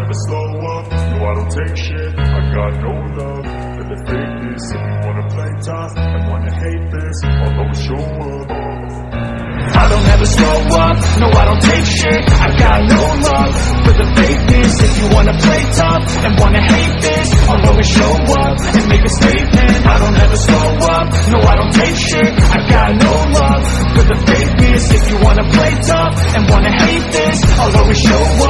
never slow up, no I don't take shit. I got no love for the fakeness. If you wanna play tough and wanna hate this, I'll always show up. I don't ever slow up, no I don't take shit. I got no love for the fakeness. If you wanna play tough and wanna hate this, I'll always show up and make a statement. I don't ever slow up, no I don't take shit. I got no love for the fakeness. If you wanna play tough and wanna hate this, I'll always show up